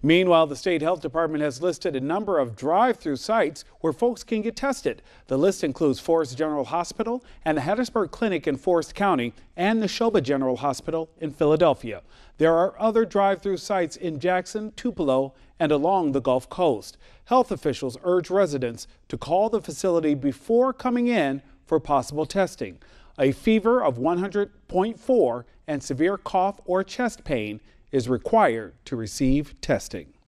Meanwhile, the state health department has listed a number of drive-through sites where folks can get tested. The list includes Forest General Hospital and the Hattiesburg Clinic in Forest County and the Neshoba General Hospital in Philadelphia. There are other drive-through sites in Jackson, Tupelo, and along the Gulf Coast. Health officials urge residents to call the facility before coming in for possible testing. A fever of 100.4 and severe cough or chest pain is required to receive testing.